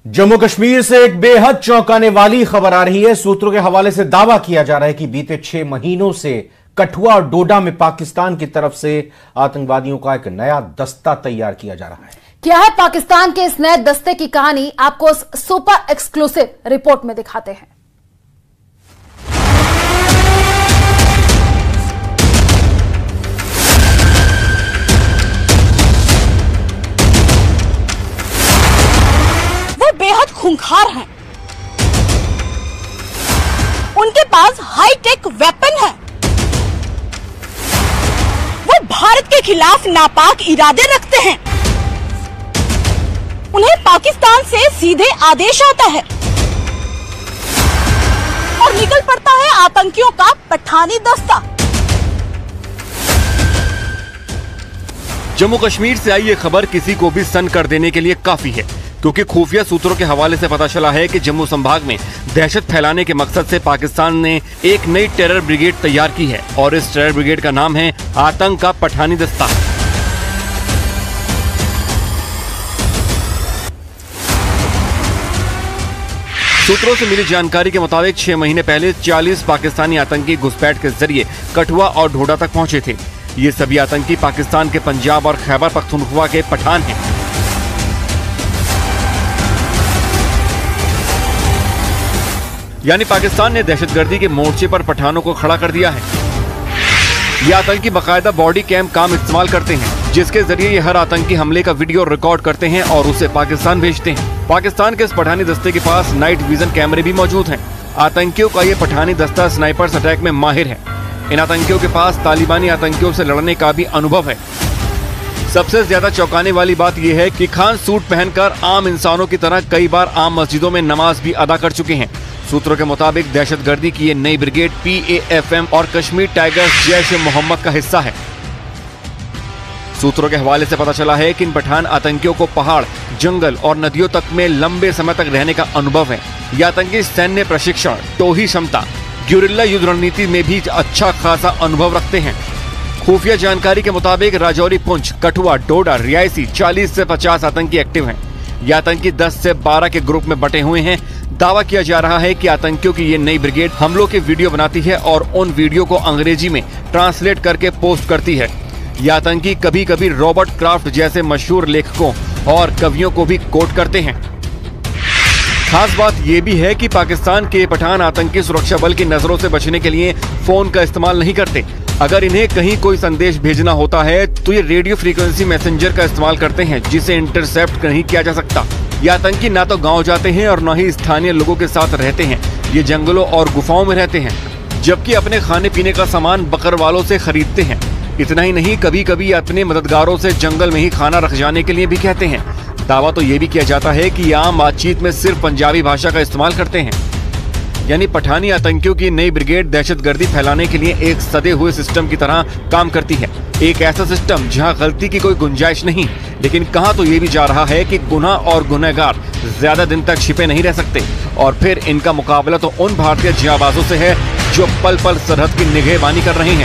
जम्मू कश्मीर से एक बेहद चौंकाने वाली खबर आ रही है। सूत्रों के हवाले से दावा किया जा रहा है कि बीते 6 महीनों से कठुआ और डोडा में पाकिस्तान की तरफ से आतंकवादियों का एक नया दस्ता तैयार किया जा रहा है। क्या है पाकिस्तान के इस नए दस्ते की कहानी, आपको इस सुपर एक्सक्लूसिव रिपोर्ट में दिखाते हैं। वो बेहद खूंखार हैं। उनके पास हाईटेक वेपन है। वो भारत के खिलाफ नापाक इरादे रखते हैं। उन्हें पाकिस्तान से सीधे आदेश आता है और निकल पड़ता है आतंकियों का पठानी दस्ता। जम्मू कश्मीर से आई ये खबर किसी को भी सन्न कर देने के लिए काफी है, क्योंकि खुफिया सूत्रों के हवाले से पता चला है कि जम्मू संभाग में दहशत फैलाने के मकसद से पाकिस्तान ने एक नई टेरर ब्रिगेड तैयार की है और इस टेरर ब्रिगेड का नाम है आतंक का पठानी दस्ता। सूत्रों से मिली जानकारी के मुताबिक 6 महीने पहले 40 पाकिस्तानी आतंकी घुसपैठ के जरिए कठुआ और डोडा तक पहुंचे थे। ये सभी आतंकी पाकिस्तान के पंजाब और खैबर पख्तूनख्वा के पठान हैं। यानी पाकिस्तान ने दहशतगर्दी के मोर्चे पर पठानों को खड़ा कर दिया है। ये आतंकी बाकायदा बॉडी कैम काम इस्तेमाल करते हैं, जिसके जरिए ये हर आतंकी हमले का वीडियो रिकॉर्ड करते हैं और उसे पाकिस्तान भेजते हैं। पाकिस्तान के इस पठानी दस्ते के पास नाइट विजन कैमरे भी मौजूद हैं। आतंकियों का ये पठानी दस्ता स्नाइपर्स अटैक में माहिर है। इन आतंकियों के पास तालिबानी आतंकियों से लड़ने का भी अनुभव है। सबसे ज्यादा चौंकाने वाली बात यह है कि खान सूट पहनकर आम इंसानों की तरह कई बार आम मस्जिदों में नमाज भी अदा कर चुके हैं। सूत्रों के मुताबिक दहशतगर्दी की ये नई ब्रिगेड PAFM और कश्मीर टाइगर्स जैश-ए-मोहम्मद का हिस्सा है। सूत्रों के हवाले से पता चला है कि इन पठान आतंकियों को पहाड़, जंगल और नदियों तक में लंबे समय तक रहने का अनुभव है। ये आतंकी सैन्य प्रशिक्षण, टोही क्षमता, ग्युरिल्ला युद्ध रणनीति में भी अच्छा खासा अनुभव रखते हैं। खुफिया जानकारी के मुताबिक राजौरी, पुंछ, कठुआ, डोडा, रियासी 40 से 50 आतंकी एक्टिव हैं। ये आतंकी 10 से 12 के ग्रुप में बटे हुए हैं। दावा किया जा रहा है कि आतंकियों की ये नई ब्रिगेड हमलों के वीडियो बनाती है और उन वीडियो को अंग्रेजी में ट्रांसलेट करके पोस्ट करती है। ये आतंकी कभी कभी रॉबर्ट क्राफ्ट जैसे मशहूर लेखकों और कवियों को भी कोट करते हैं। खास बात यह भी है कि पाकिस्तान के पठान आतंकी सुरक्षा बल की नजरों से बचने के लिए फोन का इस्तेमाल नहीं करते। अगर इन्हें कहीं कोई संदेश भेजना होता है तो ये रेडियो फ्रीक्वेंसी मैसेंजर का इस्तेमाल करते हैं, जिसे इंटरसेप्ट नहीं किया जा सकता। ये आतंकी ना तो गांव जाते हैं और न ही स्थानीय लोगों के साथ रहते हैं। ये जंगलों और गुफाओं में रहते हैं, जबकि अपने खाने पीने का सामान बकरवालों से खरीदते हैं। इतना ही नहीं, कभी कभी अपने मददगारों से जंगल में ही खाना रख जाने के लिए भी कहते हैं। दावा तो ये भी किया जाता है कि आम बातचीत में सिर्फ पंजाबी भाषा का इस्तेमाल करते हैं। यानी पठानी आतंकियों की नई ब्रिगेड दहशतगर्दी फैलाने के लिए एक सदे हुए सिस्टम की तरह काम करती है। एक ऐसा सिस्टम जहां गलती की कोई गुंजाइश नहीं, लेकिन कहा तो ये भी जा रहा है कि गुनाह और गुनहगार ज्यादा दिन तक छिपे नहीं रह सकते और फिर इनका मुकाबला तो उन भारतीय जाबाजों से है जो पल पल सरहद की निगहबानी कर रहे हैं।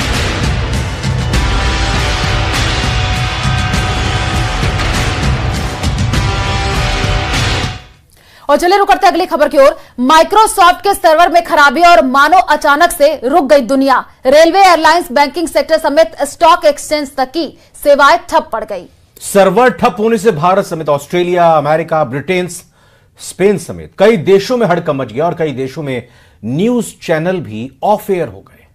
और चलिए रुक करते अगली खबर की ओर। माइक्रोसॉफ्ट के सर्वर में खराबी और मानो अचानक से रुक गई दुनिया। रेलवे, एयरलाइंस, बैंकिंग सेक्टर समेत स्टॉक एक्सचेंज तक की सेवाएं ठप पड़ गई। सर्वर ठप होने से भारत समेत ऑस्ट्रेलिया, अमेरिका, ब्रिटेन, स्पेन समेत कई देशों में हड़कंप मच गया और कई देशों में न्यूज चैनल भी ऑफ एयर हो गए।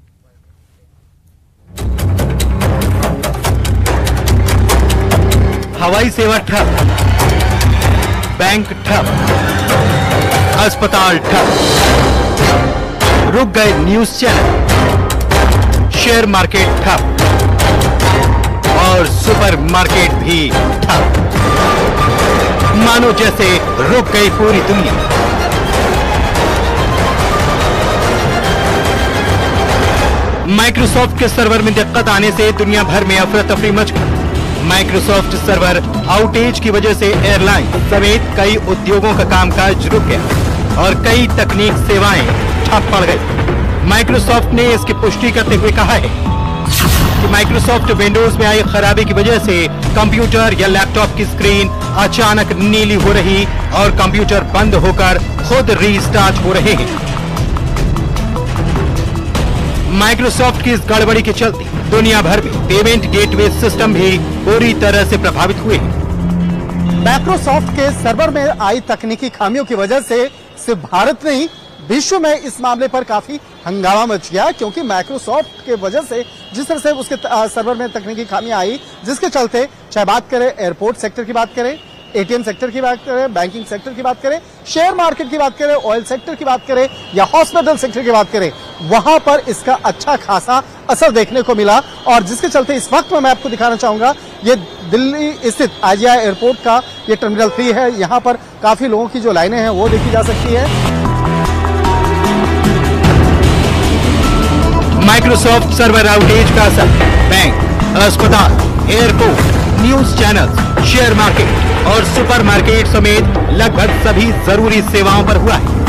हवाई सेवा ठप, बैंक ठप, अस्पताल ठप, रुक गए न्यूज चैनल, शेयर मार्केट ठप और सुपर मार्केट भी ठप। मानो जैसे रुक गई पूरी दुनिया। माइक्रोसॉफ्ट के सर्वर में दिक्कत आने से दुनिया भर में अफरा तफरी मच गई। माइक्रोसॉफ्ट सर्वर आउटेज की वजह से एयरलाइन समेत कई उद्योगों का कामकाज रुक गया और कई तकनीक सेवाएं ठप पड़ गई। माइक्रोसॉफ्ट ने इसकी पुष्टि करते हुए कहा है कि माइक्रोसॉफ्ट विंडोज में आई खराबी की वजह से कंप्यूटर या लैपटॉप की स्क्रीन अचानक नीली हो रही और कंप्यूटर बंद होकर खुद रीस्टार्ट हो रहे हैं। माइक्रोसॉफ्ट की इस गड़बड़ी के चलते दुनिया भर में पेमेंट गेटवे सिस्टम भी पूरी तरह से प्रभावित हुए हैं। माइक्रोसॉफ्ट के सर्वर में आई तकनीकी खामियों की वजह से सिर्फ भारत नहीं विश्व में इस मामले पर काफी हंगामा मच गया, क्योंकि माइक्रोसॉफ्ट के वजह से जिस तरह से उसके सर्वर में तकनीकी खामियां आई, जिसके चलते चाहे बात करें एयरपोर्ट सेक्टर की बात करें, एटीएम सेक्टर की बात करें, बैंकिंग सेक्टर की बात करें, शेयर मार्केट की बात करें, ऑयल सेक्टर की बात करें या हॉस्पिटल सेक्टर की बात करें, वहां पर इसका अच्छा खासा असर देखने को मिला। और जिसके चलते इस वक्त में मैं आपको दिखाना चाहूंगा, ये दिल्ली स्थित आईजीआई एयरपोर्ट का ये टर्मिनल 3 है। यहां पर काफी लोगों की जो लाइनें हैं वो देखी जा सकती है। माइक्रोसॉफ्ट सर्वर आउटेज का असर बैंक, अस्पताल, airport, news channels, share market और सुपरमार्केट समेत लगभग सभी जरूरी सेवाओं पर हुआ है।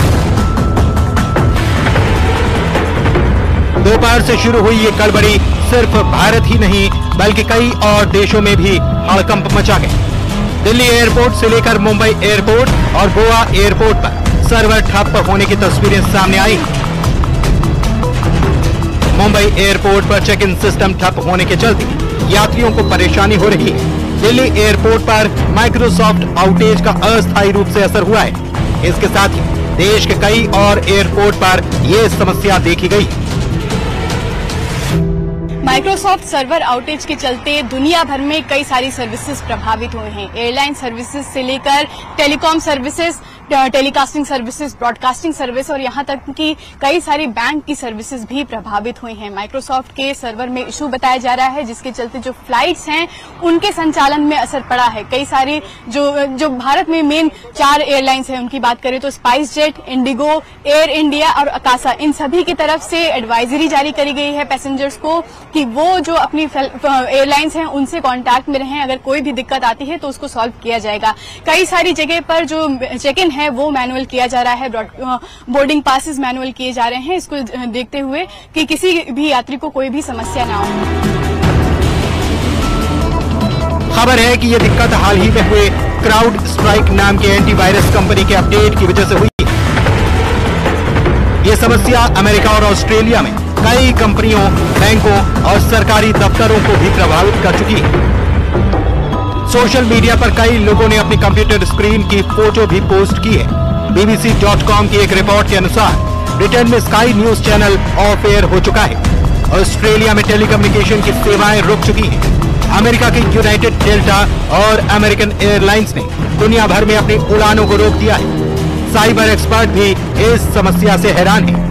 दोपहर से शुरू हुई ये गड़बड़ी सिर्फ भारत ही नहीं बल्कि कई और देशों में भी हड़कंप मचा गया। दिल्ली एयरपोर्ट से लेकर मुंबई एयरपोर्ट और गोवा एयरपोर्ट पर सर्वर ठप होने की तस्वीरें सामने आई। मुंबई एयरपोर्ट पर चेक इन सिस्टम ठप होने के चलते यात्रियों को परेशानी हो रही है। दिल्ली एयरपोर्ट पर माइक्रोसॉफ्ट आउटेज का अस्थायी रूप से असर हुआ है। इसके साथ ही देश के कई और एयरपोर्ट पर यह समस्या देखी गई। माइक्रोसॉफ्ट सर्वर आउटेज के चलते दुनिया भर में कई सारी सर्विसेज प्रभावित हुए हैं। एयरलाइन सर्विसेज से लेकर telecom services, telecasting services, broadcasting service और यहां तक कि कई सारी बैंक की सर्विसेज भी प्रभावित हुई हैं। माइक्रोसॉफ्ट के सर्वर में इशू बताया जा रहा है, जिसके चलते जो फ्लाइट्स हैं उनके संचालन में असर पड़ा है। कई सारी जो भारत में मेन 4 एयरलाइंस हैं उनकी बात करें तो SpiceJet, IndiGo, Air India और अकासा, इन सभी की तरफ से एडवाइजरी जारी करी गई है पैसेंजर्स को कि वो जो अपनी एयरलाइंस हैं उनसे कांटेक्ट में रहें। अगर कोई भी दिक्कत आती है तो उसको सॉल्व किया जाएगा। कई सारी जगह पर जो चेक इन है वो मैनुअल किया जा रहा है, बोर्डिंग पासेस मैनुअल किए जा रहे हैं, इसको देखते हुए कि किसी भी यात्री को कोई भी समस्या ना हो। खबर है कि यह दिक्कत हाल ही में हुए क्राउड स्ट्राइक नाम के एंटीवायरस कंपनी के अपडेट की वजह से हुई। यह समस्या अमेरिका और ऑस्ट्रेलिया में कई कंपनियों, बैंकों और सरकारी दफ्तरों को भी प्रभावित कर चुकी है। सोशल मीडिया पर कई लोगों ने अपनी कंप्यूटर स्क्रीन की फोटो भी पोस्ट की है। BBC.com की एक रिपोर्ट के अनुसार ब्रिटेन में Sky News channel off air हो चुका है। ऑस्ट्रेलिया में टेलीकम्युनिकेशन की सेवाएं रुक चुकी हैं। अमेरिका की यूनाइटेड डेल्टा और अमेरिकन एयरलाइंस ने दुनिया भर में अपनी उड़ानों को रोक दिया है। साइबर एक्सपर्ट भी इस समस्या से हैरान है।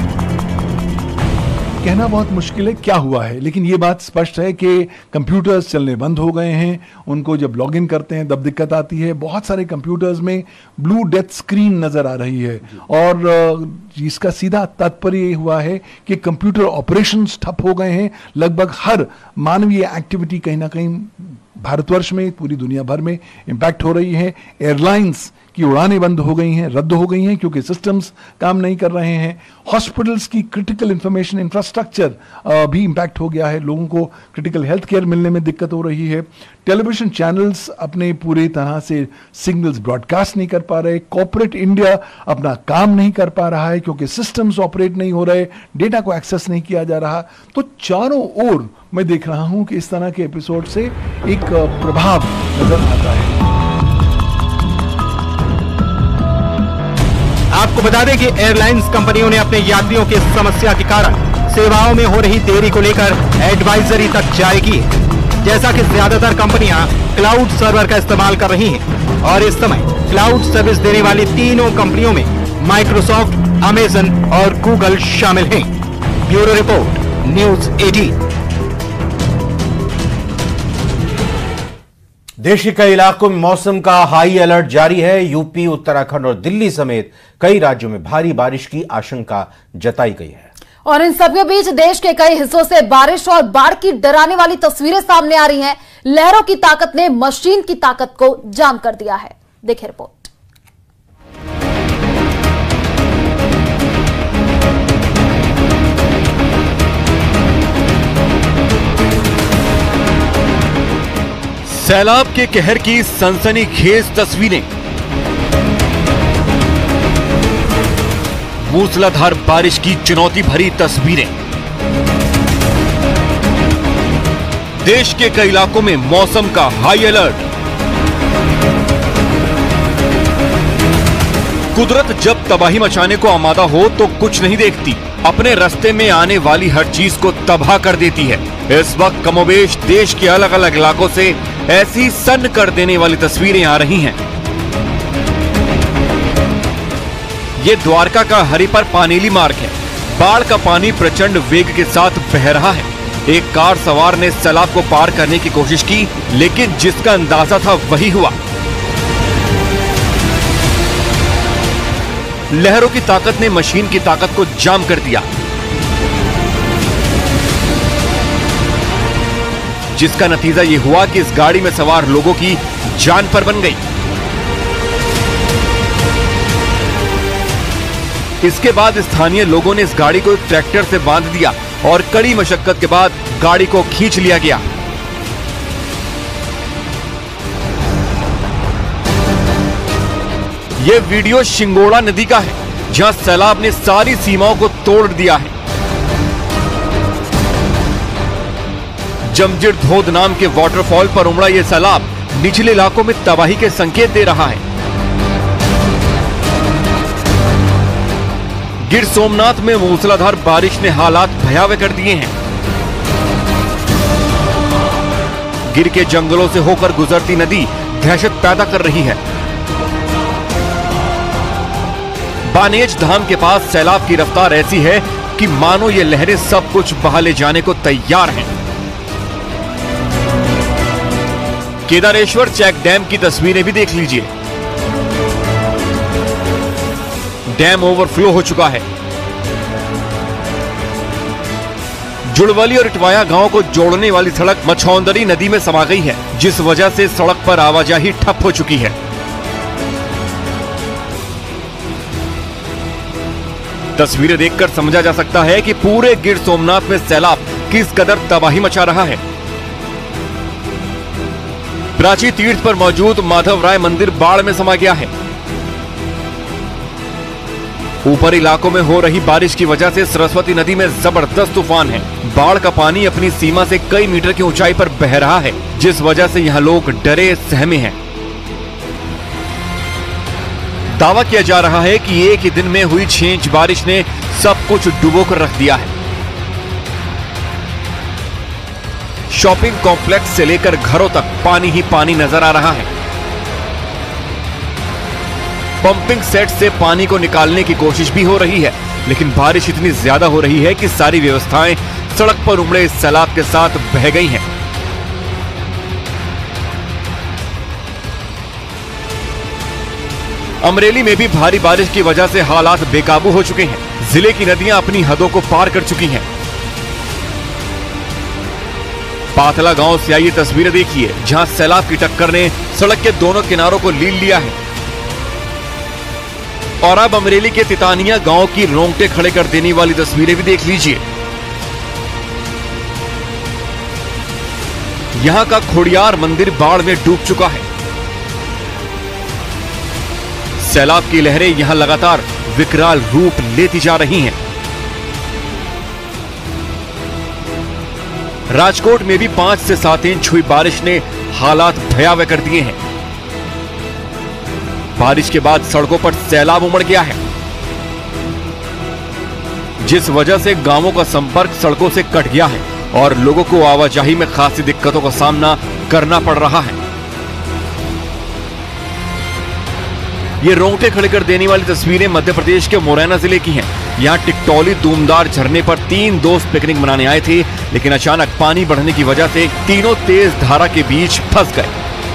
कहना बहुत मुश्किल है क्या हुआ है, लेकिन ये बात स्पष्ट है कि कंप्यूटर्स चलने बंद हो गए हैं। उनको जब लॉगिन करते हैं तब दिक्कत आती है। बहुत सारे कंप्यूटर्स में ब्लू डेथ स्क्रीन नजर आ रही है और इसका सीधा तात्पर्य ये हुआ है कि कंप्यूटर ऑपरेशंस ठप हो गए हैं। लगभग हर मानवीय एक्टिविटी कहीं ना कहीं भारतवर्ष में, पूरी दुनिया भर में इम्पैक्ट हो रही है। एयरलाइंस की उड़ानें बंद हो गई हैं, रद्द हो गई हैं क्योंकि सिस्टम्स काम नहीं कर रहे हैं। हॉस्पिटल्स की क्रिटिकल इंफॉर्मेशन इंफ्रास्ट्रक्चर भी इम्पैक्ट हो गया है। लोगों को क्रिटिकल हेल्थ केयर मिलने में दिक्कत हो रही है। टेलीविजन चैनल्स अपने पूरी तरह से सिग्नल्स ब्रॉडकास्ट नहीं कर पा रहे। कॉर्पोरेट इंडिया अपना काम नहीं कर पा रहा है क्योंकि सिस्टम्स ऑपरेट नहीं हो रहे, डेटा को एक्सेस नहीं किया जा रहा। तो चारों ओर मैं देख रहा हूं कि इस तरह के एपिसोड से एक प्रभाव नजर आता है। आपको बता दें कि एयरलाइंस कंपनियों ने अपने यात्रियों की समस्या के कारण सेवाओं में हो रही देरी को लेकर एडवाइजरी तक जारी की है। जैसा कि ज्यादातर कंपनियां क्लाउड सर्वर का इस्तेमाल कर रही हैं और इस समय क्लाउड सर्विस देने वाली तीनों कंपनियों में माइक्रोसॉफ्ट, अमेजन और गूगल शामिल हैं। Bureau report, News 18। देश के कई इलाकों में मौसम का हाई अलर्ट जारी है। यूपी, उत्तराखंड और दिल्ली समेत कई राज्यों में भारी बारिश की आशंका जताई गई है। और इन सबके बीच देश के कई हिस्सों से बारिश और बाढ़ की डराने वाली तस्वीरें सामने आ रही हैं। लहरों की ताकत ने मशीन की ताकत को जाम कर दिया है। देखिए रिपोर्ट। सैलाब के कहर की सनसनीखेज तस्वीरें, मूसलाधार बारिश की चुनौती भरी तस्वीरें। देश के कई इलाकों में मौसम का हाई अलर्ट। कुदरत जब तबाही मचाने को आमादा हो तो कुछ नहीं देखती, अपने रास्ते में आने वाली हर चीज को तबाह कर देती है। इस वक्त कमोबेश देश के अलग अलग इलाकों से ऐसी सन्न कर देने वाली तस्वीरें आ रही हैं। ये द्वारका का हरिपर पानीली मार्ग है। बाढ़ का पानी प्रचंड वेग के साथ बह रहा है। एक कार सवार ने सैलाब को पार करने की कोशिश की, लेकिन जिसका अंदाजा था वही हुआ। लहरों की ताकत ने मशीन की ताकत को जाम कर दिया, जिसका नतीजा यह हुआ कि इस गाड़ी में सवार लोगों की जान पर बन गई। इसके बाद स्थानीय लोगों ने इस गाड़ी को एक ट्रैक्टर से बांध दिया और कड़ी मशक्कत के बाद गाड़ी को खींच लिया गया। यह वीडियो शिंगोड़ा नदी का है, जहां सैलाब ने सारी सीमाओं को तोड़ दिया है। जमजिर धोध नाम के वाटरफॉल पर उमड़ा यह सैलाब निचले इलाकों में तबाही के संकेत दे रहा है। गिर सोमनाथ में मूसलाधार बारिश ने हालात भयावह कर दिए हैं। गिर के जंगलों से होकर गुजरती नदी दहशत पैदा कर रही है। बानेज धाम के पास सैलाब की रफ्तार ऐसी है कि मानो ये लहरें सब कुछ बहा ले जाने को तैयार हैं। केदारेश्वर चेक डैम की तस्वीरें भी देख लीजिए। डैम ओवरफ्लो हो चुका है। जुड़वली और इटवाया गांव को जोड़ने वाली सड़क मछौंदरी नदी में समा गई है, जिस वजह से सड़क पर आवाजाही ठप हो चुकी है। तस्वीरें देखकर समझा जा सकता है कि पूरे गिर सोमनाथ में सैलाब किस कदर तबाही मचा रहा है। प्राची तीर्थ पर मौजूद माधव राय मंदिर बाढ़ में समा गया है। ऊपरी इलाकों में हो रही बारिश की वजह से सरस्वती नदी में जबरदस्त तूफान है। बाढ़ का पानी अपनी सीमा से कई मीटर की ऊंचाई पर बह रहा है, जिस वजह से यहां लोग डरे सहमे हैं। दावा किया जा रहा है कि एक ही दिन में हुई 6 इंच बारिश ने सब कुछ डुबोकर रख दिया है। शॉपिंग कॉम्प्लेक्स से लेकर घरों तक पानी ही पानी नजर आ रहा है। पंपिंग सेट से पानी को निकालने की कोशिश भी हो रही है, लेकिन बारिश इतनी ज्यादा हो रही है कि सारी व्यवस्थाएं सड़क पर उमड़े इस सैलाब के साथ बह गई हैं। अमरेली में भी भारी बारिश की वजह से हालात बेकाबू हो चुके हैं। जिले की नदियां अपनी हदों को पार कर चुकी हैं। पाथला गांव से आई तस्वीरें देखिए, जहां सैलाब की टक्कर ने सड़क के दोनों किनारों को लील लिया है। और अब अमरेली के तितानिया गांव की रोंगटे खड़े कर देने वाली तस्वीरें भी देख लीजिए। यहां का खोड़ियार मंदिर बाढ़ में डूब चुका है। सैलाब की लहरें यहां लगातार विकराल रूप लेती जा रही हैं। राजकोट में भी 5 से 7 इंच हुई बारिश ने हालात भयावह कर दिए हैं। बारिश के बाद सड़कों पर सैलाब उमड़ गया है, जिस वजह से गांवों का संपर्क सड़कों से कट गया है और लोगों को आवाजाही में खासी दिक्कतों का सामना करना पड़ रहा है। ये रोंगटे खड़े कर देने वाली तस्वीरें मध्य प्रदेश के मुरैना जिले की हैं। यहाँ टिकटौली दूमदार झरने पर 3 दोस्त पिकनिक मनाने आए थे, लेकिन अचानक पानी बढ़ने की वजह से तीनों तेज धारा के बीच फंस गए।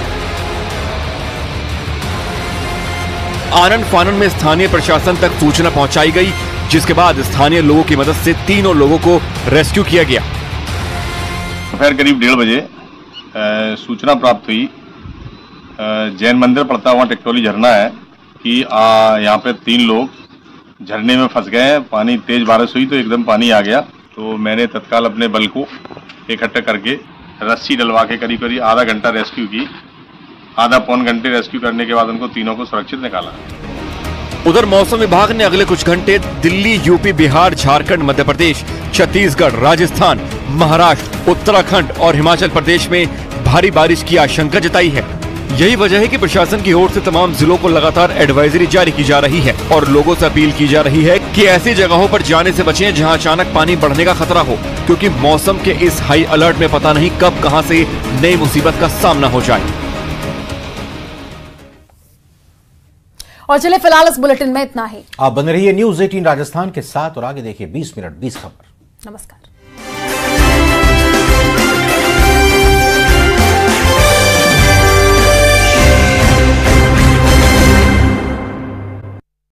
आनन फानन में स्थानीय प्रशासन तक सूचना पहुंचाई गई, जिसके बाद स्थानीय लोगों की मदद से तीनों लोगों को रेस्क्यू किया गया। दोपहर करीब 1:30 बजे सूचना प्राप्त हुई, जैन मंदिर पड़ता हुआ टिकटौली झरना है कि यहाँ पे 3 लोग झरने में फंस गए हैं। पानी तेज बारिश हुई तो एकदम पानी आ गया, तो मैंने तत्काल अपने बल को इकट्ठा करके रस्सी डलवा के करीब करीब आधा घंटा रेस्क्यू की। आधा पौन घंटे रेस्क्यू करने के बाद उनको तीनों को सुरक्षित निकाला। उधर मौसम विभाग ने अगले कुछ घंटे दिल्ली, यूपी, बिहार, झारखंड, मध्य प्रदेश, छत्तीसगढ़, राजस्थान, महाराष्ट्र, उत्तराखंड और हिमाचल प्रदेश में भारी बारिश की आशंका जताई है। यही वजह है कि प्रशासन की ओर से तमाम जिलों को लगातार एडवाइजरी जारी की जा रही है और लोगों से अपील की जा रही है कि ऐसी जगहों पर जाने से बचें जहां अचानक पानी बढ़ने का खतरा हो, क्योंकि मौसम के इस हाई अलर्ट में पता नहीं कब कहां से नई मुसीबत का सामना हो जाए। और चलिए फिलहाल इस बुलेटिन में इतना ही। आप बने रहिए न्यूज़ 18 राजस्थान के साथ और आगे देखिए 20 मिनट 20 खबर। नमस्कार।